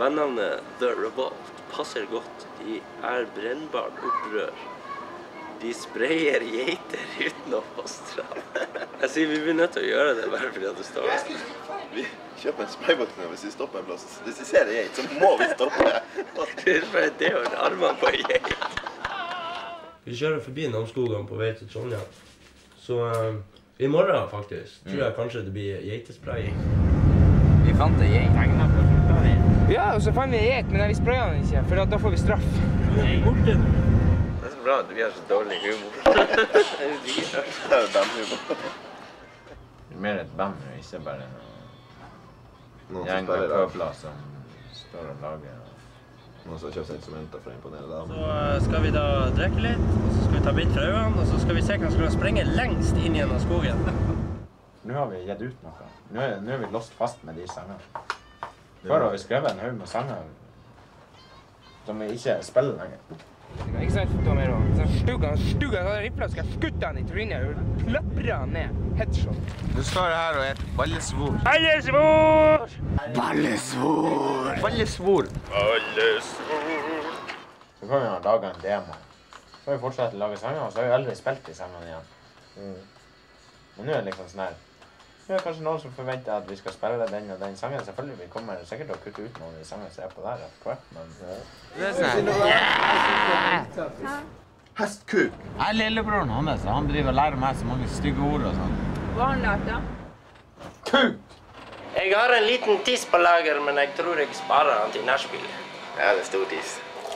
Bandnavnet The Revolt passer godt. De brennbart opprør. De sprayer geiter uten å få straff. Jeg sier vi blir nødt til å gjøre det bare fordi at det står. Vi kjøper en sprayboksen hvis vi stopper en plass. Hvis vi ser en geit, så må vi stoppe. Det er jo armene på en geit. Vi kjører forbi Namsskogan på vei til Trondheim. Så i morgen faktisk tror jeg kanskje det blir geitespraying. Vi fant en geit. Ja, og så fant vi en geit, men vi sprayet den ikke, for da får vi straff. Det er så bra at vi har så dårlig humor. Det er jo bandhumor. Det er mer et band, ikke bare noen gjeng av pøbler som står og lager. Noen som har kjøpt instrumenter for å imponere dem. Så skal vi da drikke litt, og så skal vi ta bind fra øynene, og så skal vi se hva som skal sprenge lengst inn gjennom skogen. Nå har vi gitt ut noe. Nå er vi låst fast med de sangene. Før har vi skrevet en haug med sanger som vi ikke spiller lenger. Ikke sant, Tomero? Stugga, så hadde jeg rifla, skal jeg skutte han i trynet og plapre han ned. Headshot. Du står her og heter Ballesvor. Ballesvor! Ballesvor! Ballesvor! Ballesvor! Så kan vi lage en demo. Så har vi fortsatt å lage sanger, og så har vi aldri spilt de sangene igjen. Men nå er det liksom sånn her. Nå er det kanskje noen som forventer at vi skal spille den og den sangen. Selvfølgelig, vi kommer sikkert til å kutte ut noen av de sangene som er på der etter hvert, men... Det er sånn her. Hestkuk! Jeg er lillebroren hans, han driver og lærer meg så mange stygge ord og sånn. Hva har han lært da? Kuk! Jeg har en liten tiss på lager, men jeg tror jeg sparer han til nærspill. Ja, det er stor tiss.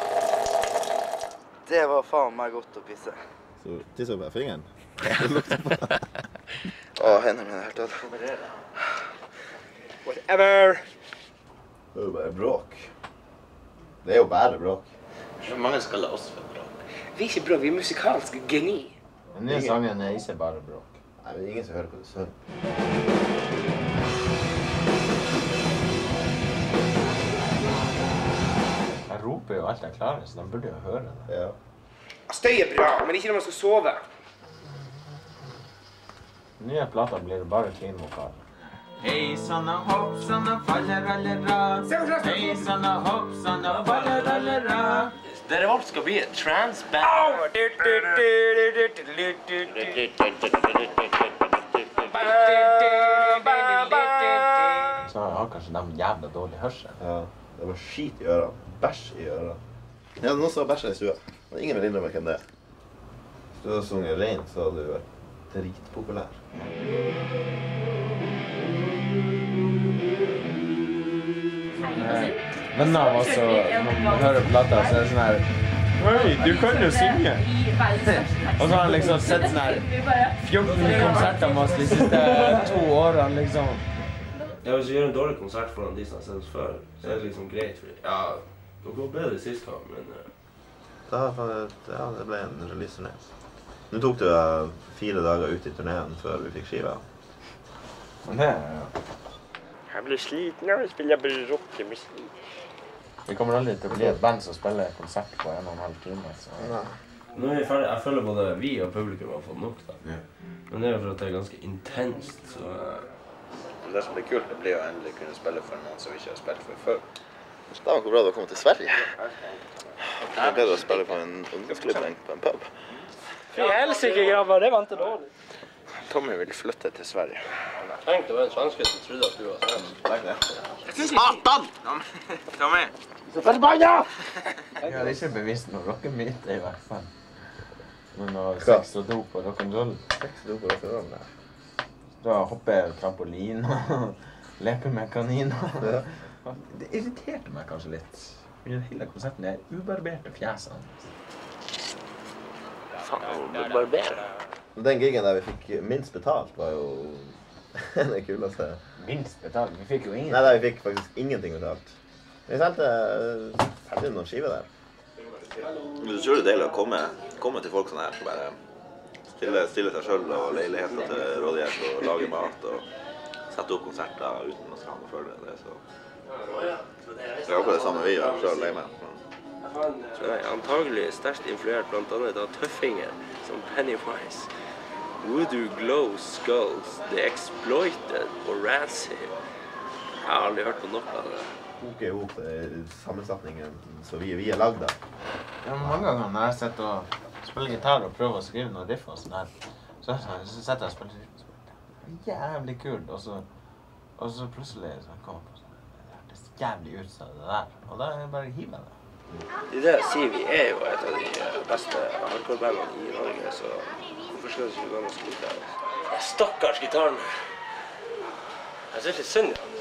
Det var faen meg godt å pisse. Så tisser du bare fingeren? Hendene mine er helt tatt. Whatever! Det er jo bare bråk. Det er jo bare bråk. Så mange skal la oss for bråk. Vi er ikke bra, vi er musikalske geni. Den nye sangen er ikke bare bråk. Nei, det er ingen som hører på det sønn. Jeg roper jo alt jeg klarer, så de burde jo høre det. Ja. Støy er bra, men ikke når man skal sove. Den nye plata blir det bare clean vokal. Hei sanna hopp sanna faller alle ra. Hei sanna hopp sanna faller alle ra. Det Revolt skal bli et trans-band. Så har kanskje de jævla dårlig hørsel. Ja, det var skit i ørene. Bæsj i ørene. Ja, noen som har bæsja i stua. Men ingen vil innrømme hvem det er. Hvis du hadde sunget rent, så hadde du vært dritpopulær. Venner av oss, når man hører plata, så er det sånn her Oi, du kan jo synge! Og så har han liksom sett sånn her 14 konserter med oss de siste 2 årene, liksom. Ja, hvis vi gjør en dårlig konsert foran de som har sett oss før, så er det liksom greit, for ja, det går bedre sist gang, men... Ja, det ble en release-turné. Nå tok du 4 dager ut i turneen før vi fikk skiva. Men det, Jeg blir sliten når jeg spiller rockemusikk. vi kommer aldri til å bli et band som spiller konsert på 1,5 time, så... Nå er vi ferdig. Jeg føler både vi og publikum har fått nok, da. Ja. Men det er jo for at det er ganske intenst, så... Det som blir kult, det blir å endelig kunne spille for noen som vi ikke har spilt for før. Da var det bra å komme til Sverige. Det er bedre å spille på en ungdomsklubb enn på en pub. Fy helsike, grabber, det vant det dårlig. Tommy vil flytte til Sverige. Tenk, det var en svenske som trodde at du var svensk. Satan! Tommy! Så forbanna! Jeg hadde ikke bevist noe rockemyte i hvert fall. Men noe sex og dop og rock'n'roll. Sex og dop og rock'n'roll, ja. Da hopper trampolin og leker med kaniner. Ja. Det irriterte meg kanskje litt. Under hele konserten, det er ubarberte fjesene. Faen, du barberer. Den gigen der vi fikk minst betalt var jo det kuleste. Minst betalt, vi fikk jo ingen. Nei, vi fikk faktisk ingenting betalt. Vi sendte noen skiver der. Men du tror det er deilig å komme til folk sånn her, så bare stille seg selv og leiligheter til rådighet og lage mat og sette opp konserter uten å skal ha noe for det. Det er så... Det er akkurat det samme vi gjør selv lei med. Så jeg er antagelig sterkt influert blant annet av Tøffinger, som Pennywise. Voodoo Glow Skulls, The Exploited og Razzie. Jeg har aldri hørt på noe av det. koke ihop sammensetningen så vi er lagd da. Ja, mange ganger når jeg sitter og spiller gitar og prøver å skrive noen riff og sånn her, så setter jeg og spiller riff og så det er jævlig kult, og så plutselig så kommer jeg på sånn, det hørtes jævlig ut som det der, og da er jeg bare hiver det. I det jeg sier, vi er jo et av de beste hardcore-bandene i Norge, så hvorfor skal det ikke gå an å skryte av oss? Stakkars gitaren. Jeg synes litt synd i han.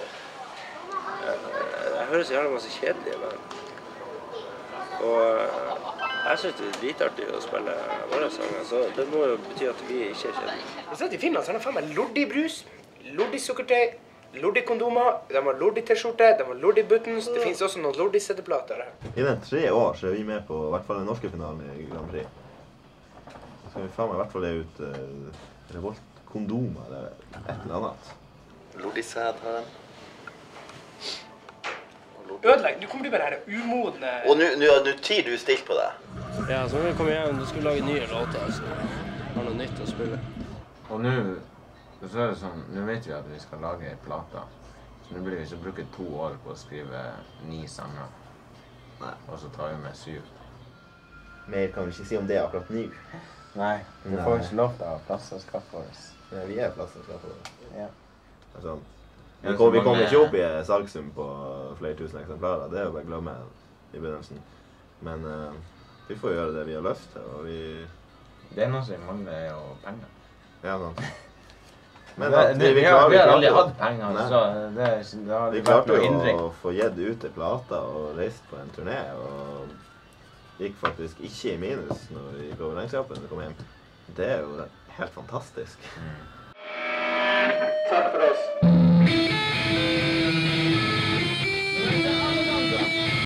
Jeg hører så jævlig masse kjedelige band. Og jeg synes det er dritartig å spille våre sanger, så det må jo bety at vi ikke er kjedelige. Jeg satt i Finland, så har de faen meg Lordi-brus, Lordi-sukkertøy, Lordi-kondomer, de har Lordi-t-skjorte, de har Lordi-buttons, det finnes også noen Lordi-setteplater her. Innen 3 år så er vi med på i hvert fall den norske finalen i Grand Prix. Så skal vi faen meg i hvert fall le ut Revolt-kondomer eller et eller annet. Lordisæd har den. Ødelegg, du kommer til bare her umodne... Og nå tyr du stilt på det. Ja, så når vi kommer hjem, du skulle lage nye låter, så har noe nytt å spille. Og nå så er det sånn, nå vet vi at vi skal lage en plata, så nå blir vi så bruke 2 år på å skrive 9 sanger. Nei. Og så tar vi med 7. Mer kan vi ikke si om det akkurat nå. Nei, vi får ikke lov til å ha plass og skaffe oss. Men vi er plass til å skaffe det. Ja. Altså, vi kommer ikke opp i salgsum på flere tusen eksemplarer, det er jo bare å glemme i begynnelsen. Men vi får gjøre det vi har lyst til, og vi... Det er noe som mangler jo penger. Ja, sånn. Men vi har aldri hatt penger, så det har vi vært klarte noe jo hindring. å få gitt ut en plata og reist på en turné, og gikk faktisk ikke i minus når vi gikk over regnskapen og kom hjem. Det er jo helt fantastisk. Takk for oss.